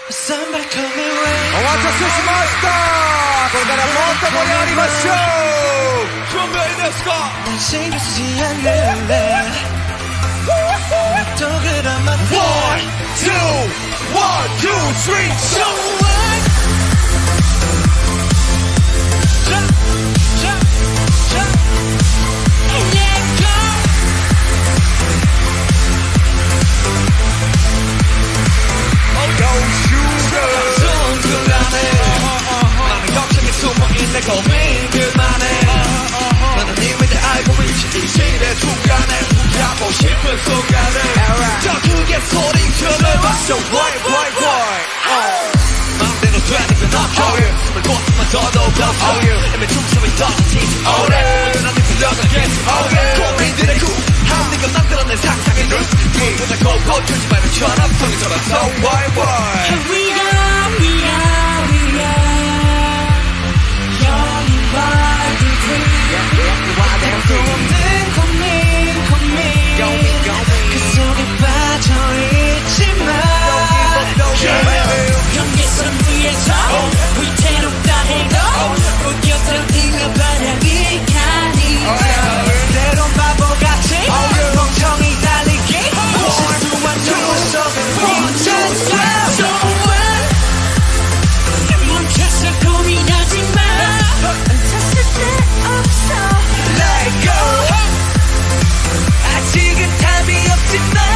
Somebody call me rain. お待たせしました。これからもっと盛り上がりましょう。準備ですか？ 난 신경 쓰지 않을래. 또 그러면 One, two, three, so what? Jump, jump, jump. Let go. No sugar. 손들라네. 나는 걱정에 숨어있는 고민 그만해. 나는 이미 다 알고 있지. 이 시대 순간에 가고 싶은 순간에 더 크게 소리쳐내봐. So why? 마음대로 되는 건 없죠. 숨을 곳만 더더욱 덮쳐. 애매 춤추면 더지지 오래. 여전히 불러가게 고민들의 구하는 건 만들어낸 상상의 눈. 보자고 고쳐지 말고 전화 통해서라. So why? We are 영원히 wild and free. 또 없는 고민 그 속에 빠져있지만 경계선 위에서 위태롭다 해도 웃겨들어있는 바람이 가니 때론 바보같이 멍청이 달리기 실수한 눈물 속에 멈췄어. So what? 멈춰서 고민하지마. 멈췄을 때 없어. Let go. 아직은 답이 없지만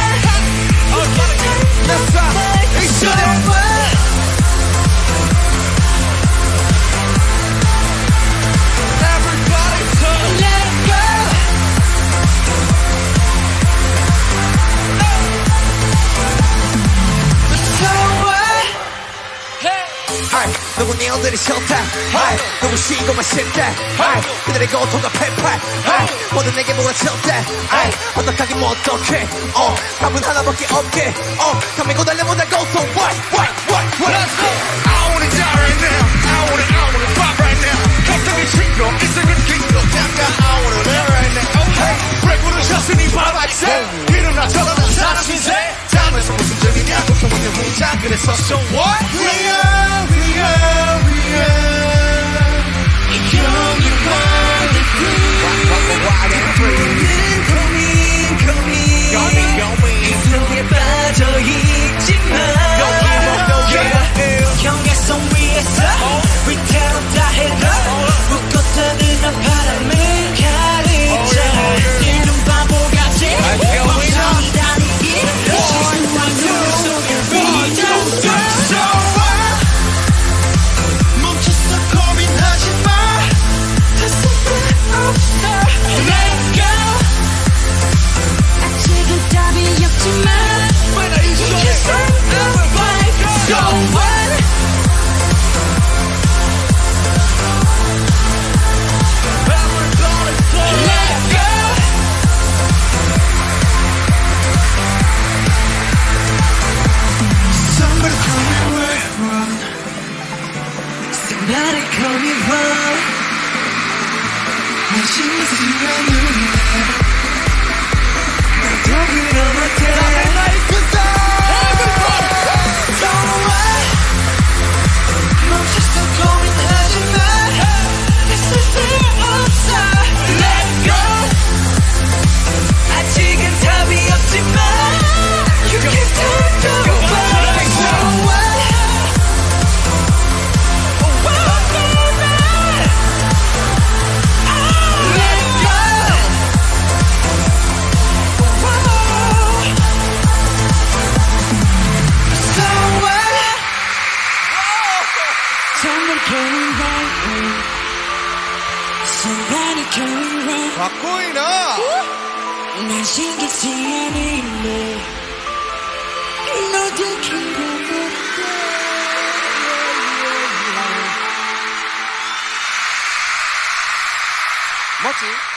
So what? Everybody Let go. So what? Hey, 누구 니들이 싫다. Hey, 누구 쉬고만 싫다. Hey, 그들의 고통과 패팔. Hey, 모두 내게 몰아쳤다. Hey, 어떡하긴 뭐 어떡해. 답은 하나밖에 없게. 감히고 달려보다 고통. Why? Let's go. I wanna die right now. I wanna fight right now. 갑자기 싫어. 인생은 길어. 잠깐 I wanna live right now. Hey, break으로 쳤으니 바닥세. 일어나 저러는 사신세. 잠에서 무슨 적이냐고 소문의 문자. 그래서 so what? We are. 영원히 wild and free. 고민 그 속에 빠져있지만 경계선 위에서 위태롭다 해도 웃고 떠드는 바람을 가리자. 때론 바보같이 멍청이 다니기 실수한 눈물 속에 위태롭다. 멈춰서 고민하지마. 없어. Let go. 아직은 답이 없지만 Just everybody So what? Let go. Somebody call me wrong. Somebody call me wrong. 난 신경 쓰지 않을래. 또 그러면 돼. So what? 멈춰서 고민하지마. 있을 수 없어. Let go. 아직은 답이 없지만 You can take the fight. So what? Somebody coming right. 바꾸이나. 난 신경 쓰지 않을래. 너도 그러면 멋지.